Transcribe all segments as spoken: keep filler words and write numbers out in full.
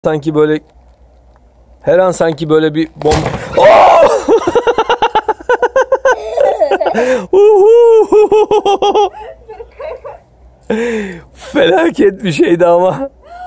Sanki böyle her an sanki böyle bir bomba. Felaket bir şeydi ama.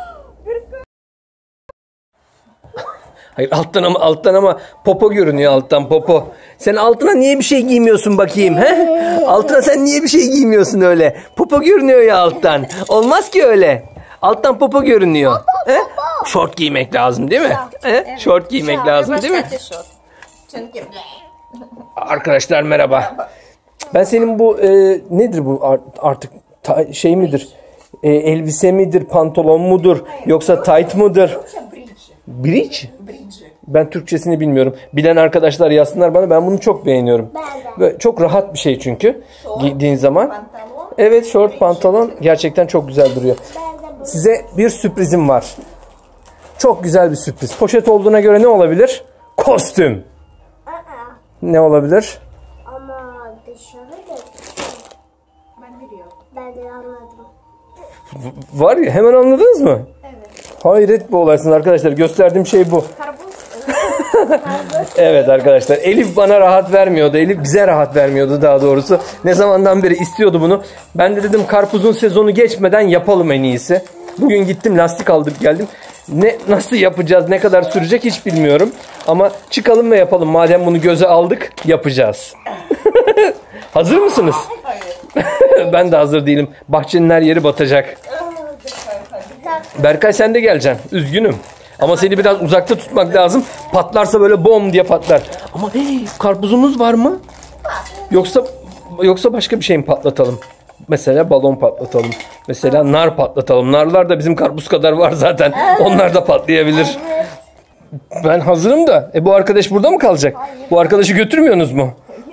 Hayır alttan ama alttan ama popo görünüyor, alttan popo. Sen altına niye bir şey giymiyorsun bakayım he? Altına sen niye bir şey giymiyorsun öyle? Popo görünüyor ya alttan. Olmaz ki öyle. Alttan popo görünüyor. Popo, he? popo. Şort giymek lazım değil mi? He? Evet. Şort giymek Şort. lazım değil mi? Çünkü... Arkadaşlar merhaba. Ben senin bu e, nedir bu artık ta, şey midir? E, elbise midir, pantolon mudur, yoksa tight mıdır? Bridge? Ben Türkçesini bilmiyorum. Bilen arkadaşlar yazsınlar bana. Ben bunu çok beğeniyorum. Böyle çok rahat bir şey çünkü giydiğin zaman. Evet, şort pantolon gerçekten çok güzel duruyor. Size bir sürprizim var. Çok güzel bir sürpriz. Poşet olduğuna göre ne olabilir? Kostüm. Ne olabilir? Ama dışarı da. Ben biliyorum. Ben de anladım. Var ya, hemen anladınız mı? Evet. Hayret bir olaysın arkadaşlar. Gösterdiğim şey bu. Karpuz. Evet arkadaşlar. Elif bana rahat vermiyordu. Elif bize rahat vermiyordu daha doğrusu. Ne zamandan beri istiyordu bunu. Ben de dedim karpuzun sezonu geçmeden yapalım en iyisi. Bugün gittim lastik aldık geldim. Ne nasıl yapacağız, ne kadar sürecek hiç bilmiyorum. Ama çıkalım ve yapalım. Madem bunu göze aldık, yapacağız. Hazır mısınız? Hayır. Ben de hazır değilim. Bahçenin her yeri batacak. Berkay sen de geleceksin. Üzgünüm. Ama seni biraz uzakta tutmak lazım. Patlarsa böyle bom diye patlar. Ama hey, karpuzumuz var mı? Yoksa yoksa başka bir şey mi patlatalım? Mesela balon patlatalım. Mesela nar patlatalım. Narlar da bizim karpuz kadar var zaten. Onlar da patlayabilir. Ben hazırım da. E bu arkadaş burada mı kalacak? Bu arkadaşı götürmüyorsunuz mu?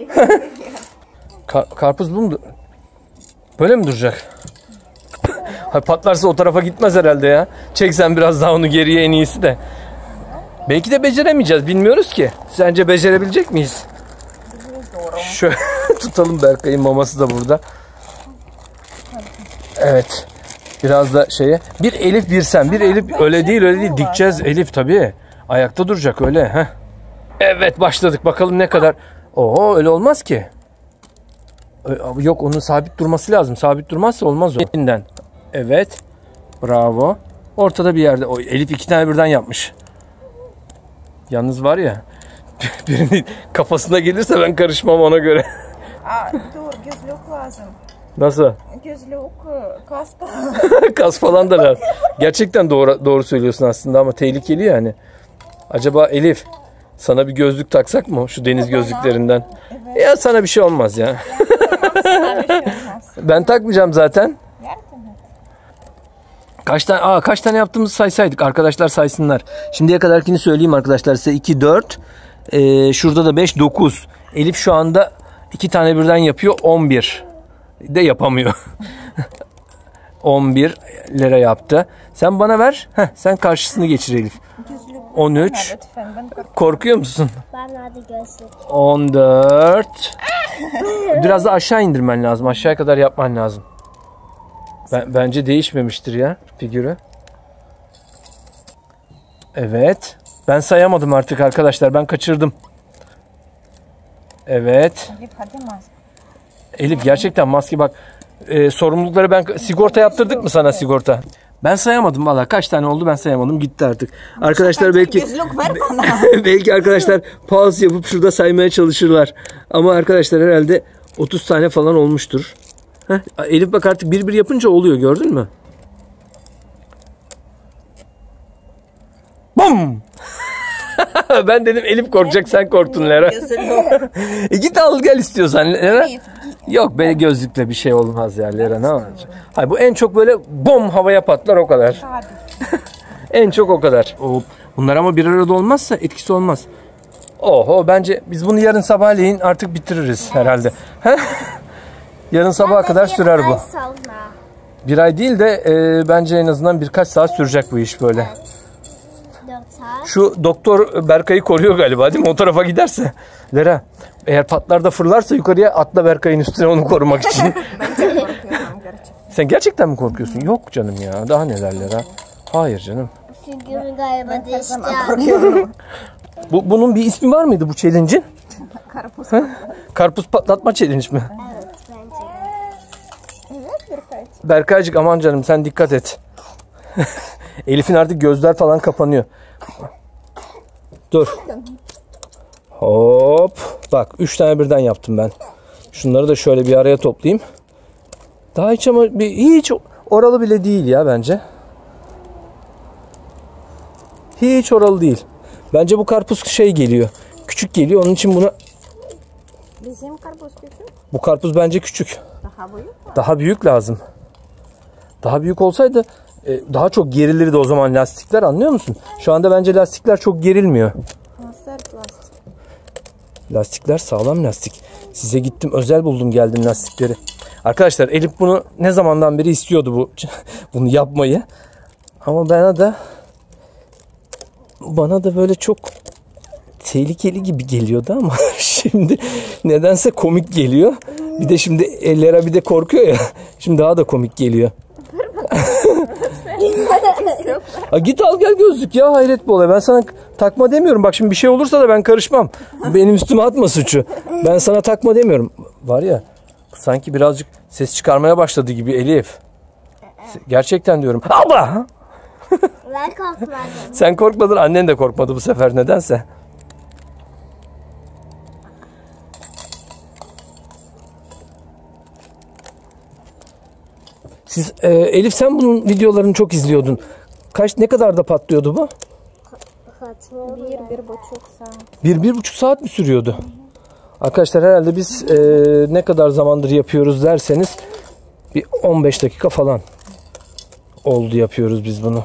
Kar karpuz bu mu? Böyle mi duracak? Hayır, patlarsa o tarafa gitmez herhalde ya. Çeksen biraz daha onu geriye en iyisi de. Belki de beceremeyeceğiz. Bilmiyoruz ki. Sence becerebilecek miyiz? Şöyle tutalım, Berkay'ın maması da burada. Evet. Biraz da şeye. Bir Elif bir sen. Bir Elif öyle değil öyle değil. Dikeceğiz Elif tabii. Ayakta duracak öyle. Heh. Evet başladık. Bakalım ne kadar. Oho öyle olmaz ki. Yok, onun sabit durması lazım. Sabit durmazsa olmaz o. Elinden. Evet. Bravo. Ortada bir yerde. O Elif iki tane birden yapmış. Yalnız var ya. Birinin kafasına gelirse ben karışmam ona göre. Aa, dur, gözlük lazım. Nasıl? Gözlük, kas falan. Kas falan da lazım. Gerçekten doğru doğru söylüyorsun aslında ama tehlikeli yani. Acaba Elif sana bir gözlük taksak mı şu deniz gözlüklerinden? Evet. Ya sana bir şey olmaz ya. Ben takmayacağım zaten. Kaç tane aa kaç tane yaptığımızı saysaydık arkadaşlar, saysınlar. Şimdiye kadarkini söyleyeyim arkadaşlar size. iki dört ee, şurada da beş dokuz. Elif şu anda iki tane birden yapıyor. on bir de yapamıyor. on bir lira yaptı. Sen bana ver. Heh, sen karşısını geçir Elif. on üç. Korkuyor musun? Ben hadi gözlük. on dört. Biraz da aşağı indirmen lazım. Aşağıya kadar yapman lazım. Ben, bence değişmemiştir ya figürü. Evet. Ben sayamadım artık arkadaşlar. Ben kaçırdım. Evet. Elif gerçekten maske bak. E, sorumlulukları ben sigorta yaptırdık mı sana sigorta? Ben sayamadım valla. Kaç tane oldu ben sayamadım. Gitti artık. Arkadaşlar belki belki arkadaşlar pause yapıp şurada saymaya çalışırlar. Ama arkadaşlar herhalde otuz tane falan olmuştur. Heh, Elif bak artık bir bir yapınca oluyor, gördün mü? Bum! Ben dedim Elif korkacak, sen korktun Lera. e git al gel istiyorsan Lera. Yok be, gözlükle bir şey olmaz ya Lera, ne olacak? Hayır, bu en çok böyle bom havaya patlar o kadar. En çok o kadar. O, bunlar ama bir arada olmazsa etkisi olmaz. Oho, bence biz bunu yarın sabahleyin artık bitiririz herhalde. Yarın sabaha kadar sürer bu. Bir ay değil de e, bence en azından birkaç saat sürecek bu iş böyle. Evet. Şu doktor Berkay'ı koruyor galiba değil mi? O tarafa giderse. Lera, eğer patlar da fırlarsa yukarıya atla Berkay'ın üstüne onu korumak için. Ben korkuyorum gerçekten. Sen gerçekten mi korkuyorsun? Yok canım ya. Daha neler Lera. Hayır canım. Çünkü galiba Her zaman değişti. korkuyorum. Bu, bunun bir ismi var mıydı bu challenge'in? Karpuz. Karpuz patlatma challenge mi? Evet bence. Evet Berkay. Berkaycık aman canım sen dikkat et. Elif'in artık gözler falan kapanıyor. Dur. Hop. Bak üç tane birden yaptım ben. Şunları da şöyle bir araya toplayayım. Daha hiç ama bir, hiç oralı bile değil ya bence. Hiç oralı değil. Bence bu karpuz şey geliyor. Küçük geliyor. Onun için buna Bizim karpuz küçük. bu karpuz bence küçük. Daha büyük mü? Daha büyük lazım. Daha büyük olsaydı e, daha çok gerilirdi o zaman lastikler, anlıyor musun? Şu anda bence lastikler çok gerilmiyor. Ha, sert lastik. Lastikler sağlam lastik. Size gittim özel buldum geldim lastikleri. Arkadaşlar Elif bunu ne zamandan beri istiyordu bu bunu yapmayı. Ama bana da bana da böyle çok tehlikeli gibi geliyordu ama şimdi nedense komik geliyor. Bir de şimdi ellere bir de korkuyor ya. Şimdi daha da komik geliyor. Ha, git al gel gözlük ya, hayret bu olay. Ben sana takma demiyorum. Bak şimdi bir şey olursa da ben karışmam. Benim üstüme atma suçu. Ben sana takma demiyorum. Var ya sanki birazcık ses çıkarmaya başladı gibi Elif. Gerçekten diyorum. Abla! Ben korkmadım. Sen korkmadın, annen de korkmadı bu sefer nedense. Siz e, Elif sen bunun videolarını çok izliyordun. Kaç ne kadar da patlıyordu bu? Hatırlıyorum. Bir, bir buçuk saat. Bir, bir buçuk saat mi sürüyordu? Arkadaşlar herhalde biz e, ne kadar zamandır yapıyoruz derseniz bir on beş dakika falan oldu yapıyoruz biz bunu.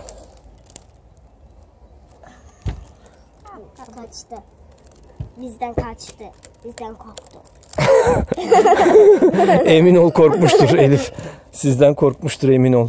Kaçtı. Bizden kaçtı. Bizden korktu. Emin ol korkmuştur Elif. Sizden korkmuştur emin ol.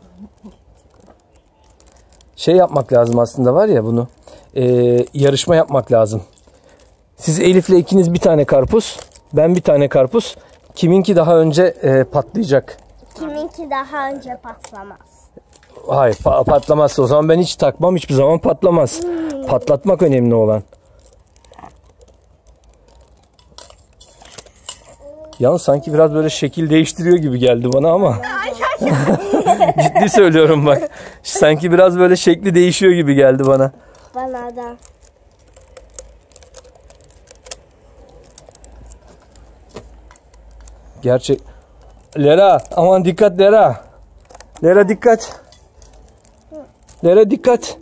Şey yapmak lazım aslında var ya bunu. E, yarışma yapmak lazım. Siz Elif'le ikiniz bir tane karpuz. Ben bir tane karpuz. Kiminki daha önce e, patlayacak? Kiminki daha önce patlamaz. Hayır pa- patlamazsa o zaman ben hiç takmam. Hiçbir zaman patlamaz. Patlatmak önemli olan. Yalnız sanki biraz böyle şekil değiştiriyor gibi geldi bana ama. Ciddi söylüyorum bak. Sanki biraz böyle şekli değişiyor gibi geldi bana. Bana da. Gerçek. Lera aman dikkat Lera. Lera dikkat. Lera dikkat.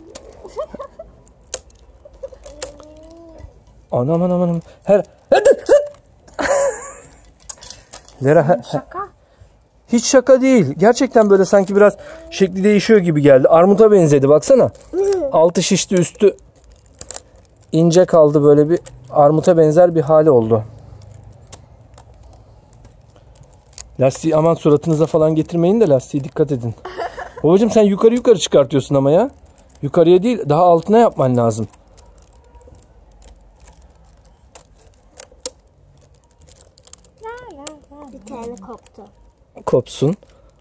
Anam anam anam. Her. Lera. Her... Şaka. Hiç şaka değil. Gerçekten böyle sanki biraz şekli değişiyor gibi geldi. Armuta benzedi baksana. Altı şişti, üstü ince kaldı, böyle bir armuta benzer bir hali oldu. Lastiği aman suratınıza falan getirmeyin de lastiği dikkat edin. Babacığım sen yukarı yukarı çıkartıyorsun ama ya. Yukarıya değil daha altına yapman lazım. Bir tane koptu. Kopsun.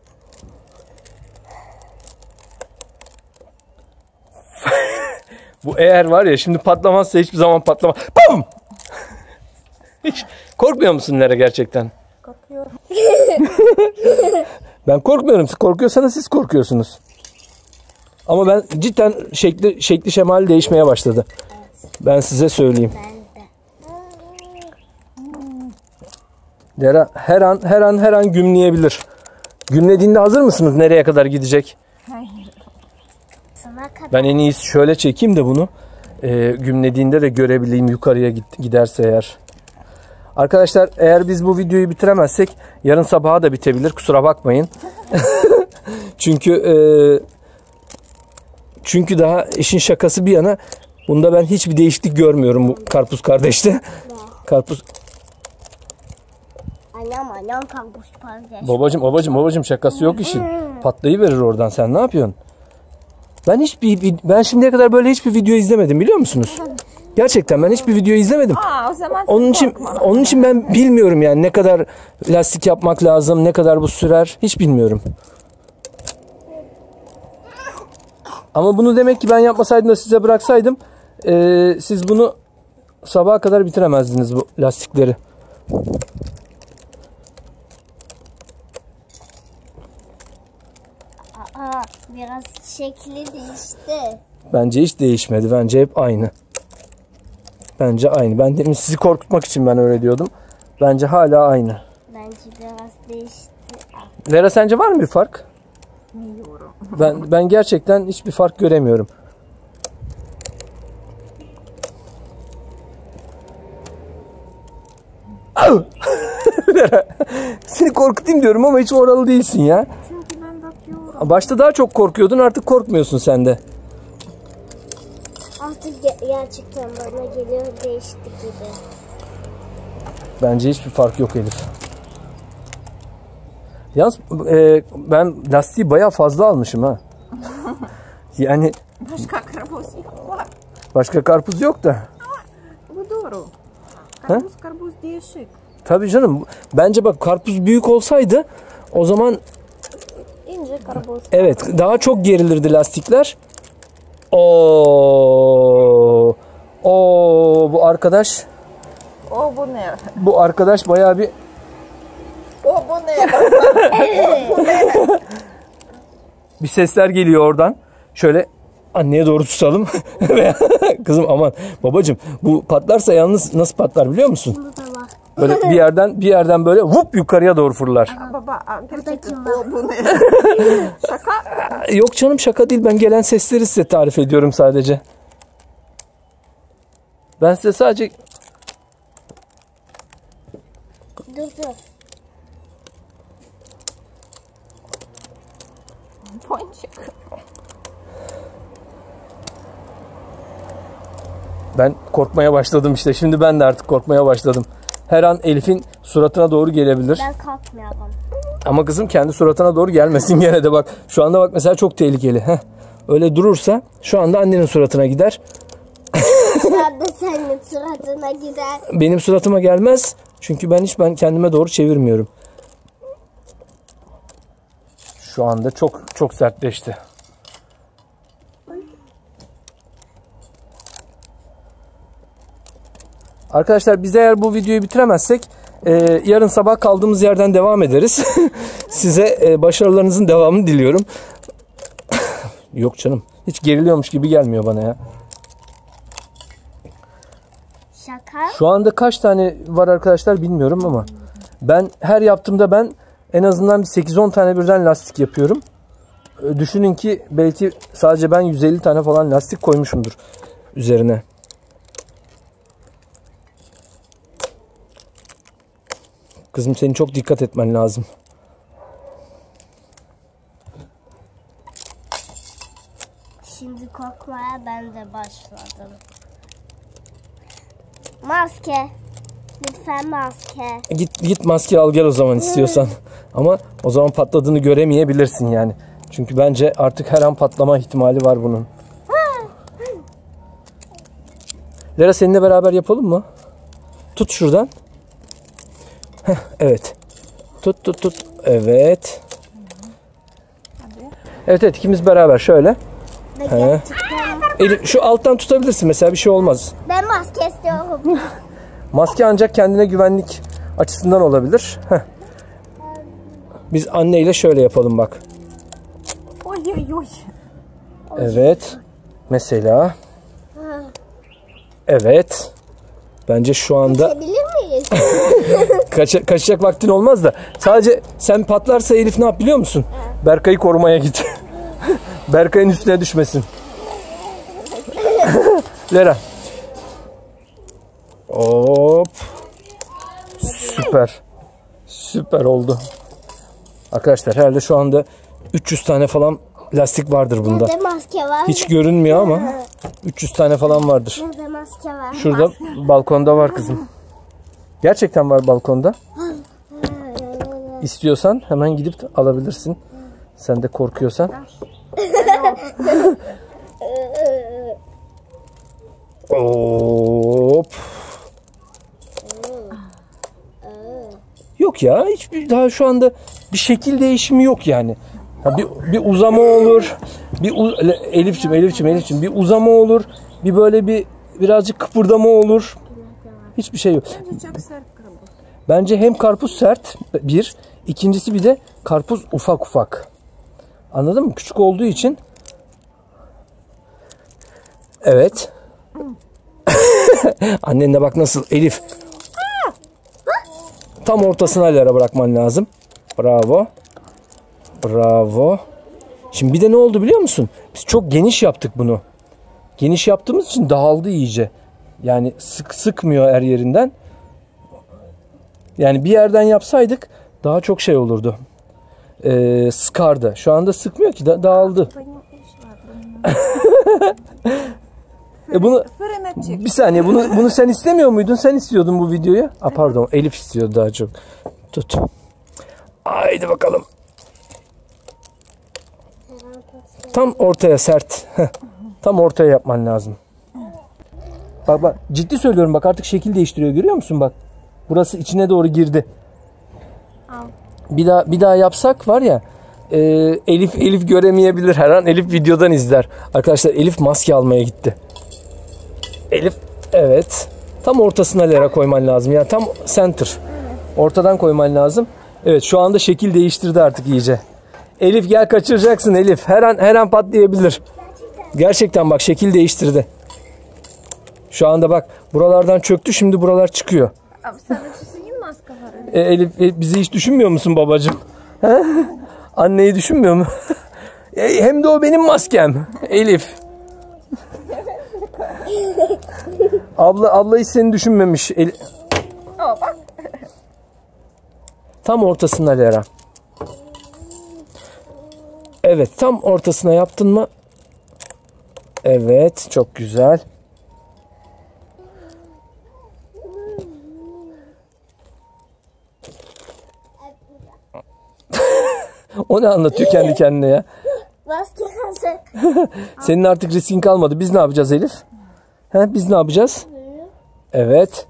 Bu eğer var ya şimdi patlamazsa hiçbir zaman patlamaz. Bam! Hiç korkmuyor musun Lera gerçekten? Korkuyorum. Ben korkmuyorum. Siz korkuyorsanız siz korkuyorsunuz. Ama ben cidden şekli şekli şemali değişmeye başladı. Ben size söyleyeyim. Ben de. Lera her an her an her an gümleyebilir. Gümlediğinde hazır mısınız? Nereye kadar gidecek? Hayır. Sana kadar. Ben en iyisi şöyle çekeyim de bunu. E, gümlediğinde de görebileyim yukarıya git, giderse eğer. Arkadaşlar eğer biz bu videoyu bitiremezsek yarın sabaha da bitebilir. Kusura bakmayın. çünkü e, çünkü daha işin şakası bir yana bunda ben hiçbir değişiklik görmüyorum bu karpuz kardeşte. Karpuz. Annem annem kalmış kardeş. Babacım babacım babacım şakası yok işin. Patlayıverir oradan, sen ne yapıyorsun? Ben hiçbir ben şimdiye kadar böyle hiçbir video izlemedim biliyor musunuz? Gerçekten ben hiçbir video izlemedim. Aa, o zaman Onun için korkma. onun için ben bilmiyorum yani ne kadar lastik yapmak lazım, ne kadar bu sürer hiç bilmiyorum. Ama bunu demek ki ben yapmasaydım da size bıraksaydım ee, siz bunu sabaha kadar bitiremezdiniz bu lastikleri. Aa, biraz şekli değişti. Bence hiç değişmedi. Bence hep aynı. Bence aynı. Ben demin sizi korkutmak için ben öyle diyordum. Bence hala aynı. Bence biraz değişti. Lera sence var mı bir fark? Bilmiyorum. Ben ben gerçekten hiçbir fark göremiyorum. Lera, seni korkutayım diyorum ama hiç oralı değilsin ya. Çünkü ben bakıyorum. Başta daha çok korkuyordun, artık korkmuyorsun sen de. Artık ge- gerçekten bana geliyor, değişti gibi. Bence hiçbir fark yok Elif. Yalnız e, ben lastiği bayağı fazla almışım ha. Yani Başka karpuz var. başka karpuz yok da. Bu doğru. Karpuz karpuz değişik. Tabii canım. Bence bak karpuz büyük olsaydı o zaman İnce karpuz. evet daha çok gerilirdi lastikler. Oo. Oo bu arkadaş O bu ne? bu arkadaş bayağı bir O bu ne? bir sesler geliyor oradan. Şöyle anneye doğru tutalım. Kızım aman babacığım bu patlarsa yalnız nasıl patlar biliyor musun? Burada var. Böyle bir yerden bir yerden böyle vup yukarıya doğru fırlar. Baba gerçekten kim var? o bu ne? Şaka. Yok canım şaka değil, ben gelen sesleri size tarif ediyorum sadece. Ben size sadece Dur dur. Ponçik. ben korkmaya başladım işte. Şimdi ben de artık korkmaya başladım. Her an Elif'in suratına doğru gelebilir. Ben kalkmayalım. Ama kızım kendi suratına doğru gelmesin gene de bak. Şu anda bak mesela çok tehlikeli. Heh. Öyle durursa şu anda annenin suratına gider. Şu anda senin suratına gider. Benim suratıma gelmez. Çünkü ben hiç ben kendime doğru çevirmiyorum. Şu anda çok çok sertleşti. Arkadaşlar biz eğer bu videoyu bitiremezsek e, yarın sabah kaldığımız yerden devam ederiz. Size e, başarılarınızın devamını diliyorum. Yok canım. Hiç geriliyormuş gibi gelmiyor bana ya. Şaka. Şu anda kaç tane var arkadaşlar bilmiyorum ama ben her yaptığımda ben en azından bir sekiz on tane birden lastik yapıyorum. E, düşünün ki belki sadece ben yüz elli tane falan lastik koymuşumdur üzerine. Kızım senin çok dikkat etmen lazım. Şimdi korkmaya ben de başladım. Maske. Lütfen maske. Git git maske al gel o zaman istiyorsan. Ama o zaman patladığını göremeyebilirsin yani. Çünkü bence artık her an patlama ihtimali var bunun. Lera seninle beraber yapalım mı? Tut şuradan. Heh, evet. Tut tut tut. Evet. Evet evet ikimiz beraber şöyle. Ve He. gerçekten Elif, şu alttan tutabilirsin mesela bir şey olmaz. ben maske istiyorum. Maske ancak kendine güvenlik açısından olabilir. Heh. Biz anneyle şöyle yapalım bak. Oy oy oy. Evet. Mesela. Evet. Bence şu anda Bilir miyiz? kaça, kaçacak vaktin olmaz da. Sadece sen patlarsa Elif ne yap biliyor musun? Berkay'ı korumaya git. Berkay'ın üstüne düşmesin. Lera. Hop. Süper. Süper oldu. Arkadaşlar herhalde şu anda üç yüz tane falan lastik vardır bunda. Nerede maske var? Hiç görünmüyor ama üç yüz tane falan vardır. Nerede maske var? Şurada balkonda var kızım. Gerçekten var balkonda. İstiyorsan hemen gidip alabilirsin. Sen de korkuyorsan. Hop. Yok ya hiçbir daha şu anda bir şekil değişimi yok yani. Ha, bir, bir uzama olur, Bir Elifçim, Elifçim, Elifçim bir uzama olur. Bir böyle bir birazcık kıpırdama olur. Hiçbir şey yok. Bence çok sert karpuz. Bence hem karpuz sert bir, ikincisi bir de karpuz ufak ufak. Anladın mı? Küçük olduğu için. Evet. Annen de bak nasıl Elif. Tam ortasına Lara bırakman lazım. Bravo. Bravo. Şimdi bir de ne oldu biliyor musun? Biz çok geniş yaptık bunu. Geniş yaptığımız için dağıldı iyice. Yani sık sıkmıyor her yerinden. Yani bir yerden yapsaydık daha çok şey olurdu. Ee, sıkardı. Şu anda sıkmıyor ki da dağıldı. e bunu bir saniye bunu bunu sen istemiyor muydun? Sen istiyordun bu videoyu. Aa, pardon Elif istiyordu daha çok. Tut. Haydi bakalım. Tam ortaya sert. Tam ortaya yapman lazım. Bak bak ciddi söylüyorum bak artık şekil değiştiriyor görüyor musun bak. Burası içine doğru girdi. Bir daha bir daha yapsak var ya e, Elif Elif göremeyebilir her an. Elif videodan izler. Arkadaşlar Elif maske almaya gitti. Elif evet. Tam ortasına Lara koyman lazım. Yani tam center. Ortadan koyman lazım. Evet şu anda şekil değiştirdi artık iyice. Elif gel kaçıracaksın Elif. Her an her an patlayabilir. Gerçekten bak şekil değiştirdi. Şu anda bak buralardan çöktü şimdi buralar çıkıyor. Abi sen düşünün maske var. E, Elif e, bizi hiç düşünmüyor musun babacığım? He? Anneyi düşünmüyor mu? e, hem de o benim maskem. Elif. Abla abla hiç seni düşünmemiş. El... Oh, bak. Tam ortasına Lara. Evet tam ortasına yaptın mı? Evet çok güzel. O ne anlatıyor kendi kendine ya? Senin artık riskin kalmadı. Biz ne yapacağız Elif? He, biz ne yapacağız? Evet.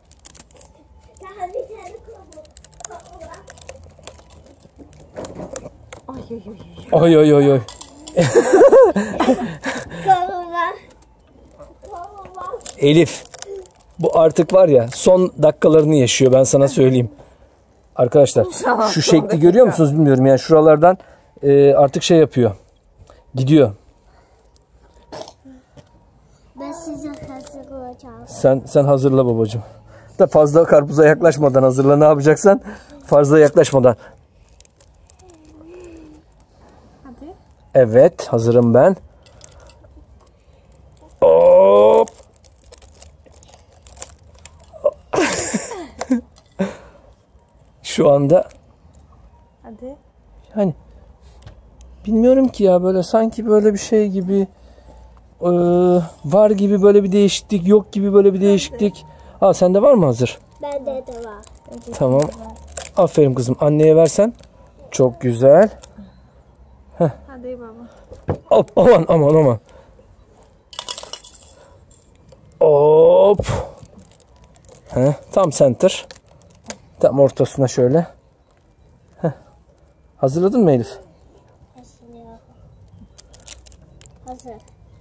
Oy oy oy oy. Elif. Bu artık var ya son dakikalarını yaşıyor ben sana söyleyeyim. Arkadaşlar şu şekli görüyor musunuz bilmiyorum yani şuralardan e, artık şey yapıyor. Gidiyor. Ben size hazırlayacağım. Sen sen hazırla babacığım. Da fazla karpuza yaklaşmadan hazırla ne yapacaksan fazla yaklaşmadan. Hadi. Evet hazırım ben. Hop. Şu anda Hadi. hani bilmiyorum ki ya böyle sanki böyle bir şey gibi e, var gibi böyle bir değişiklik yok gibi böyle bir değişiklik. Ha sende var mı hazır? Bende de var. Tamam. Aferin kızım. Anneye versen. Çok güzel. Heh. Hadi baba. Hop aman aman aman. Hop. Heh, tam center. Tam ortasına şöyle. Heh. Hazırladın mı Elif? Hazır. Hazır.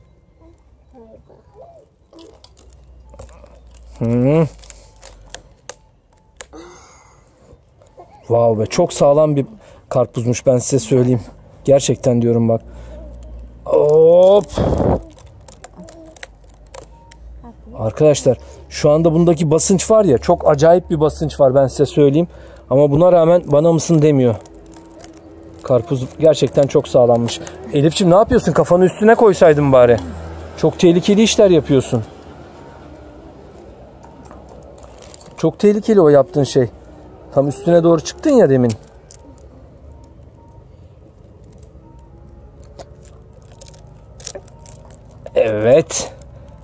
Hmm. Wow be çok sağlam bir karpuzmuş ben size söyleyeyim. Gerçekten diyorum bak. Hop. Arkadaşlar şu anda bundaki basınç var ya çok acayip bir basınç var ben size söyleyeyim. Ama buna rağmen bana mısın demiyor. Karpuz gerçekten çok sağlammış. Elifciğim ne yapıyorsun? Kafanı üstüne koysaydın bari. Çok tehlikeli işler yapıyorsun. Çok tehlikeli o yaptığın şey. Tam üstüne doğru çıktın ya demin. Evet.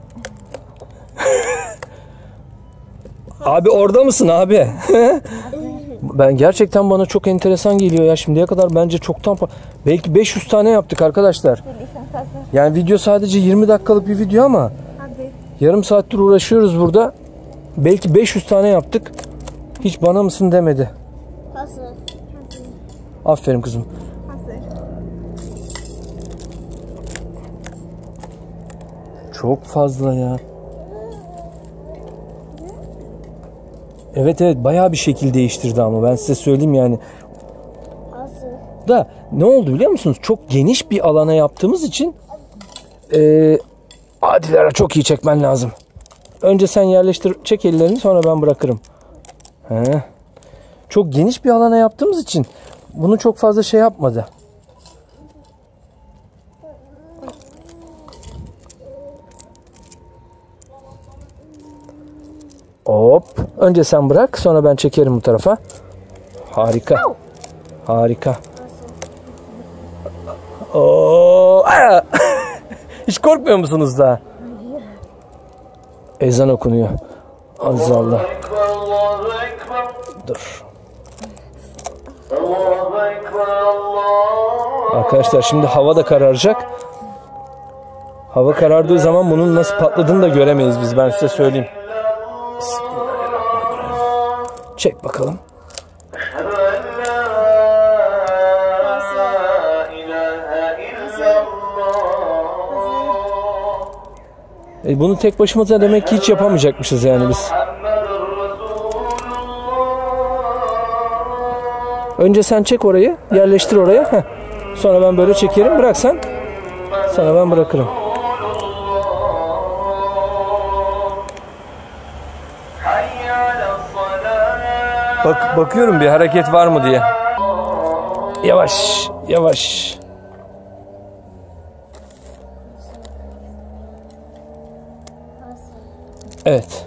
Abi orada mısın abi? Ben gerçekten bana çok enteresan geliyor ya. Şimdiye kadar bence çoktan belki beş yüz tane yaptık arkadaşlar. Yani video sadece yirmi dakikalık bir video ama Hadi. yarım saattir uğraşıyoruz burada. Belki beş yüz tane yaptık. Hiç bana mısın demedi. Hazır. Aferin kızım. Hazır. Çok fazla ya. Evet evet bayağı bir şekil değiştirdi ama ben size söyleyeyim yani. Nasıl? Da ne oldu biliyor musunuz? Çok geniş bir alana yaptığımız için ee, Adilara çok iyi çekmen lazım. Önce sen yerleştir, çek ellerini, sonra ben bırakırım. He. Çok geniş bir alana yaptığımız için bunu çok fazla şey yapmadı. Hop. Önce sen bırak, sonra ben çekerim bu tarafa. Harika. Harika. Oo. Hiç korkmuyor musunuz daha? Ezan okunuyor. Azallah. Dur. Arkadaşlar şimdi hava da kararacak. Hava karardığı zaman bunun nasıl patladığını da göremeyiz biz. Ben size söyleyeyim. Bismillahirrahmanirrahim. Çek bakalım. E bunu tek başımıza demek ki hiç yapamayacakmışız yani biz. Önce sen çek orayı, yerleştir oraya. Heh. Sonra ben böyle çekerim, bırak sen. Sonra ben bırakırım. Bak bakıyorum bir hareket var mı diye. Yavaş, yavaş. Evet.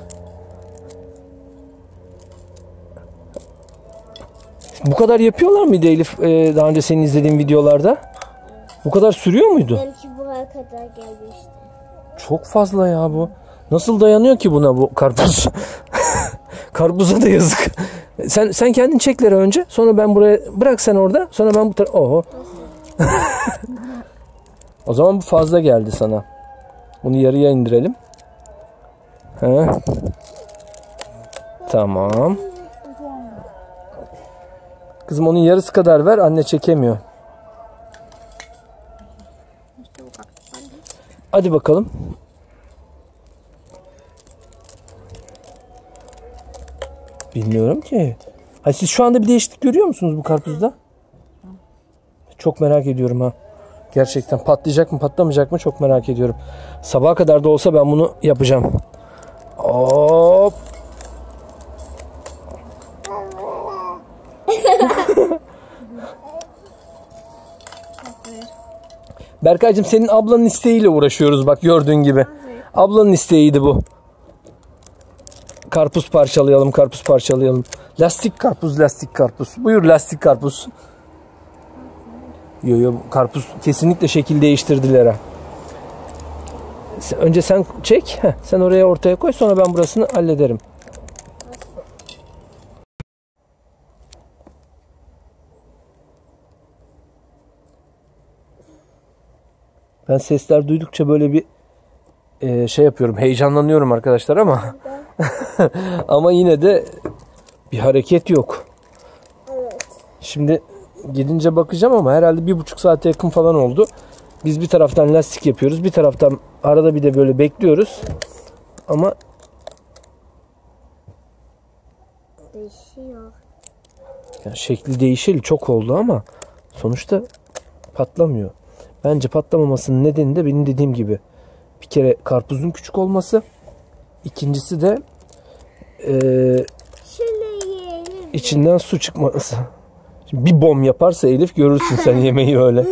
Bu kadar yapıyorlar mıydı Elif e, daha önce senin izlediğin videolarda? Bu kadar sürüyor muydu? Belki buraya kadar gelmişti. Çok fazla ya bu. Nasıl dayanıyor ki buna bu karpuz? Karpuza da yazık. Sen sen kendin çekleri önce. Sonra ben buraya bırak sen orada. Sonra ben bu tarafa. Oho. O zaman bu fazla geldi sana. Bunu yarıya indirelim. He. Tamam. Kızım onun yarısı kadar ver. Anne çekemiyor. Hadi bakalım. Bilmiyorum ki. Ha, siz şu anda bir değişiklik görüyor musunuz bu karpuzda? Çok merak ediyorum ha. Gerçekten patlayacak mı patlamayacak mı çok merak ediyorum. Sabaha kadar da olsa ben bunu yapacağım. Hop. Berkaycığım senin ablanın isteğiyle uğraşıyoruz bak gördüğün gibi. Ablanın isteğiydi bu. Karpuz parçalayalım, karpuz parçalayalım. Lastik karpuz, lastik karpuz. Buyur lastik karpuz. Yo yo karpuz kesinlikle şekil değiştirdiler ha. Önce sen çek. Heh, sen oraya ortaya koy sonra ben burasını hallederim. Ben sesler duydukça böyle bir e, şey yapıyorum. Heyecanlanıyorum arkadaşlar ama ama yine de bir hareket yok. Evet. Şimdi gidince bakacağım ama herhalde bir buçuk saate yakın falan oldu. Biz bir taraftan lastik yapıyoruz. Bir taraftan arada bir de böyle bekliyoruz. Ama değişiyor. Yani şekli değişeli çok oldu ama sonuçta patlamıyor. Bence patlamamasının nedeni de benim dediğim gibi bir kere karpuzun küçük olması. İkincisi de e, içinden su çıkması. Şimdi bir bom yaparsa Elif görürsün sen yemeği öyle.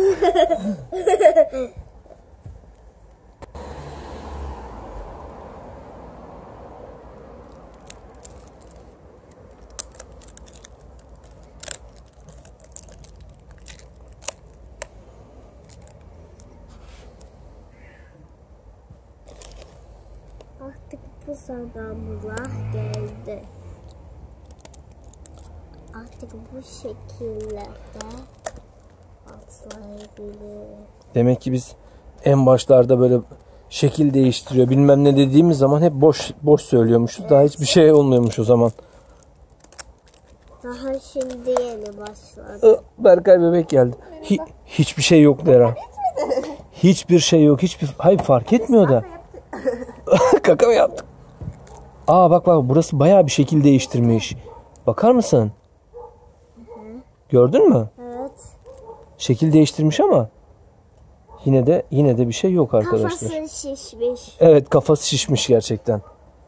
Artık bu zamanlar geldi. Artık bu şekillerde atlayabilir. Demek ki biz en başlarda böyle şekil değiştiriyor bilmem ne dediğimiz zaman hep boş boş söylüyormuşuz. Daha hiçbir şey olmuyormuş o zaman. Daha şimdi yeni başladı. Berkay bebek geldi. Hi- hiçbir şey yok Lera. Hiçbir şey yok. Hiçbir hayır fark etmiyor da. Kaka mı yaptık? Aa bak bak burası bayağı bir şekil değiştirmiş. Bakar mısın? Gördün mü? Evet. Şekil değiştirmiş ama yine de yine de bir şey yok arkadaşlar. Kafası şişmiş. Evet kafası şişmiş gerçekten.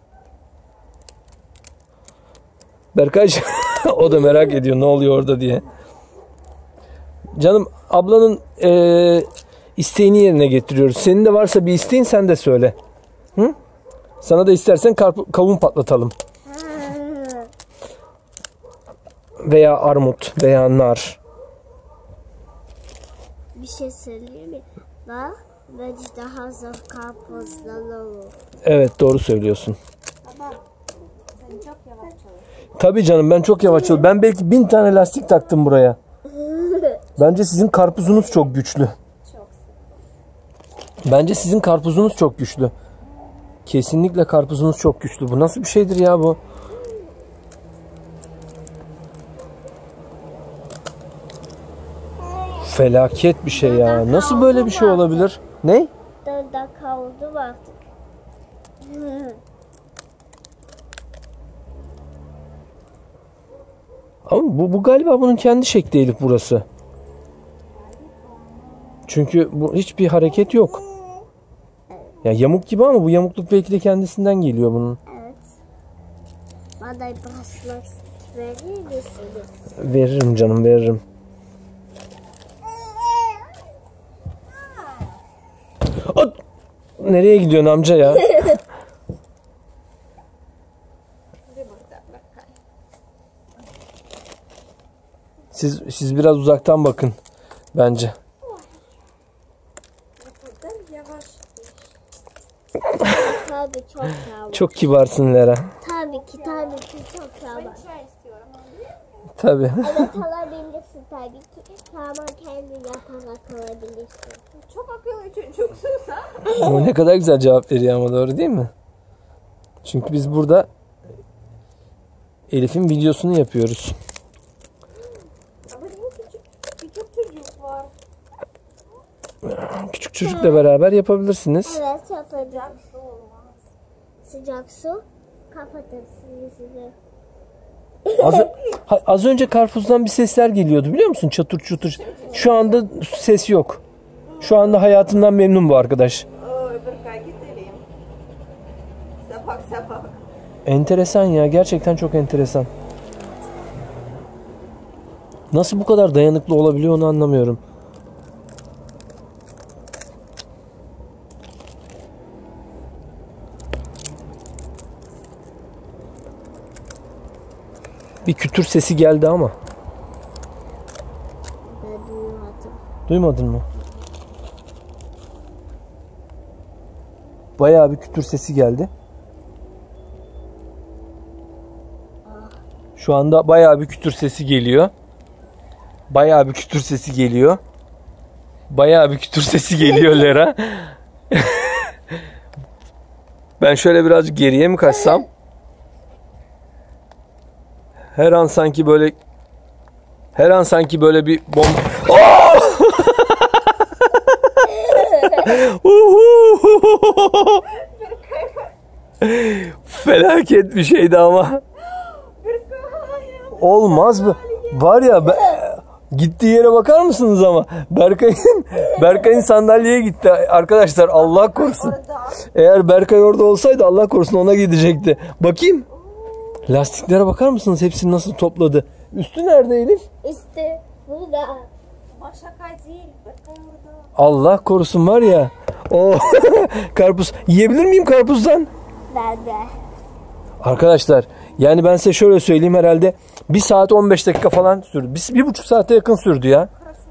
Berkay o da merak ediyor ne oluyor orada diye. Canım ablanın e, isteğini yerine getiriyoruz. Senin de varsa bir isteğin sen de söyle. Hı? Sana da istersen karp- kavun patlatalım. Veya armut veya nar. Bir şey söyleyeyim mi? Bak, bence daha zor karpuzdan olur. Evet doğru söylüyorsun. Baba sen çok yavaş çalış. Tabii canım ben çok yavaş çalışıyorum. Ben belki bin tane lastik taktım buraya. Bence sizin karpuzunuz çok güçlü. Bence sizin karpuzunuz çok güçlü. Kesinlikle karpuzunuz çok güçlü. Bu nasıl bir şeydir ya bu? Felaket bir şey ya. Nasıl böyle bir şey olabilir? Ne? dört dakika oldu artık. Ama bu, bu galiba bunun kendi şekli Elif burası. Çünkü bu hiçbir hareket yok. Ya yamuk gibi ama bu yamukluk belki de kendisinden geliyor bunun. Evet. Bana biraz lastik verir misiniz? Veririm canım veririm. At! Nereye gidiyorsun amca ya? Siz siz biraz uzaktan bakın bence. Tabii çok yavaş. Çok kibarsın Lera. Tabii ki tabii ki çok yavaş. Çay istiyorum. Tabii. Evet alabilirsin tabii ki. Tamam kendi yaparak alabilirsin. Çok akıllı çocuksun sen. Ama ne kadar güzel cevap veriyor ama doğru değil mi? Çünkü biz burada Elif'in videosunu yapıyoruz. Ama bu küçük, küçük çocuk var. Küçük çocukla beraber yapabilirsiniz. Evet yapacağım. Su olmaz. Sıcak su kapatırsın yüzünü. Az, ha- az önce karpuzdan bir sesler geliyordu biliyor musun? Çatır çutur. Şu anda ses yok. Şu anda hayatından memnun bu arkadaş. Oo, Berkay gidelim. Sepak sepak. Enteresan ya. Gerçekten çok enteresan. Nasıl bu kadar dayanıklı olabiliyor onu anlamıyorum. Bir kütür sesi geldi ama. Ben duymadım. Duymadın mı? Bayağı bir kütür sesi geldi. Şu anda bayağı bir kütür sesi geliyor. Bayağı bir kütür sesi geliyor. Bayağı bir kütür sesi geliyor Lera. Ben şöyle birazcık geriye mi kaçsam? Her an sanki böyle her an sanki böyle bir bomba. Felaket bir şeydi ama. Olmaz mı? Var ya be, gittiği yere bakar mısınız ama? Berkay'ın Berkay'ın sandalyeye gitti arkadaşlar, Allah korusun. Eğer Berkay orada olsaydı Allah korusun ona gidecekti. Bakayım. Lastiklere bakar mısınız? Hepsini nasıl topladı? Üstü nerede Elif? İşte burada. Maşakay değil. Berkay orada. Allah korusun var ya. O karpuz. Yiyebilir miyim karpuzdan? Ben de. Arkadaşlar yani ben size şöyle söyleyeyim, herhalde bir saat on beş dakika falan sürdü. Bir, bir buçuk saate yakın sürdü ya.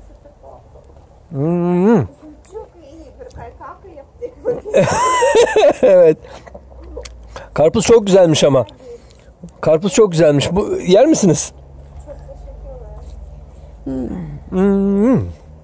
Hmm. Çok iyi. Berkay kaka yaptık. Evet. Karpuz çok güzelmiş ama. Karpuz çok güzelmiş. Bu yer misiniz? Hmm.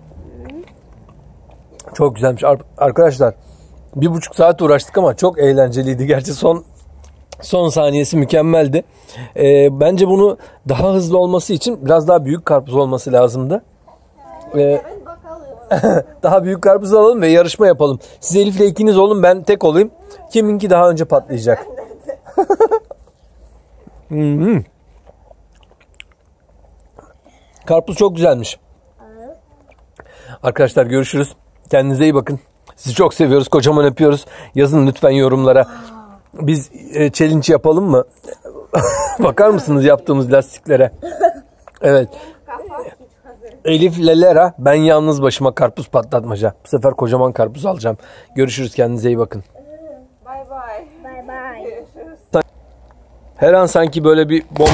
Çok güzelmiş. Ar- arkadaşlar bir buçuk saat uğraştık ama çok eğlenceliydi. Gerçi son son saniyesi mükemmeldi. Ee, bence bunu daha hızlı olması için biraz daha büyük karpuz olması lazımdı. Ee, Ben bakalım. Daha büyük karpuz alalım ve yarışma yapalım. Siz Elif'le ikiniz olun, ben tek olayım. Kiminki daha önce patlayacak? Hmm. Karpuz çok güzelmiş. Arkadaşlar görüşürüz. Kendinize iyi bakın. Sizi çok seviyoruz. Kocaman öpüyoruz. Yazın lütfen yorumlara. Biz e, challenge yapalım mı? Bakar mısınız yaptığımız lastiklere? Evet. Elif Lelera, ben yalnız başıma karpuz patlatmaca. Bu sefer kocaman karpuz alacağım. Görüşürüz. Kendinize iyi bakın. Bay bay. Bay bay. Görüşürüz. Her an sanki böyle bir bomba...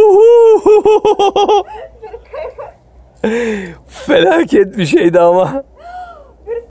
Felaket bir şeydi ama.